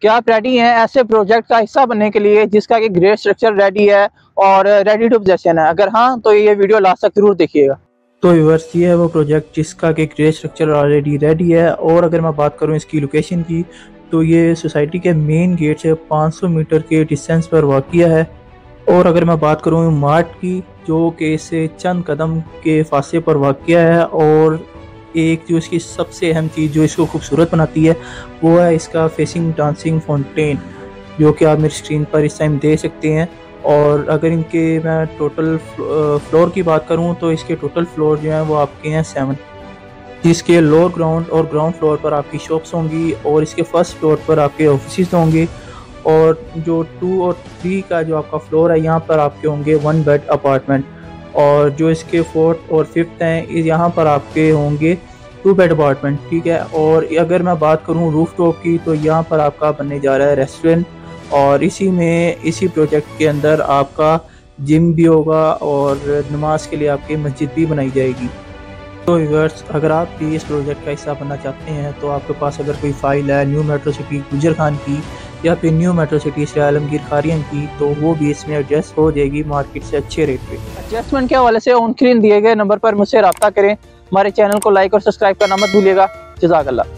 क्या आप रेडी हैं ऐसे प्रोजेक्ट का हिस्सा बनने के लिए जिसका कि ग्रेड स्ट्रक्चर रेडी है और रेडी टू पोजेशन है? अगर हाँ तो ये वीडियो लास्ट तक जरूर देखिएगा। तो व्यूअर्स, ये है वो प्रोजेक्ट जिसका कि ग्रेड स्ट्रक्चर ऑलरेडी रेडी है। और अगर मैं बात करूं इसकी लोकेशन की, तो ये सोसाइटी के मेन गेट से 500 मीटर के डिस्टेंस पर वाक़िया है। और अगर मैं बात करूं मार्ट की, जो कि इससे चंद कदम के फासले पर वाक़िया है। और एक जो इसकी सबसे अहम चीज़ जो इसको खूबसूरत बनाती है वो है इसका फेसिंग डांसिंग फाउंटेन, जो कि आप मेरी स्क्रीन पर इस टाइम देख सकते हैं। और अगर इनके मैं टोटल फ्लोर की बात करूं तो इसके टोटल फ्लोर जो हैं वो आपके हैं 7, जिसके लोअर ग्राउंड और ग्राउंड फ्लोर पर आपकी शॉप्स होंगी और इसके फर्स्ट फ्लोर पर आपके ऑफिस होंगे। और जो 2 और 3 का जो आपका फ्लोर है, यहाँ पर आपके होंगे 1 बेड अपार्टमेंट। और जो इसके 4th और 5th हैं, यहाँ पर आपके होंगे 2 बेड अपार्टमेंट। ठीक है। और अगर मैं बात करूँ रूफ टॉप की, तो यहाँ पर आपका बनने जा रहा है रेस्टोरेंट। और इसी प्रोजेक्ट के अंदर आपका जिम भी होगा और नमाज के लिए आपकी मस्जिद भी बनाई जाएगी। तो व्यूअर्स, अगर आप भी इस प्रोजेक्ट का हिस्सा बनना चाहते हैं तो आपके पास अगर कोई फाइल है न्यू मेट्रो सिटी गुजर खान की या फिर न्यू मेट्रो सिटी से आलमगीर खारियन की, तो वो भी इसमें एडजस्ट हो जाएगी मार्केट से अच्छे रेट पे। एडजस्टमेंट के हवाले से ऑन स्क्रीन दिए गए नंबर पर मुझसे रब्ता करें। हमारे चैनल को लाइक और सब्सक्राइब करना मत भूलिएगा। जज़ाकल्लाह।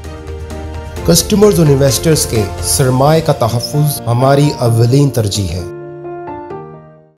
कस्टमर्स और इन्वेस्टर्स के सरमाए का तहफ़्फ़ुज़ हमारी अव्वलीन तरजीह है।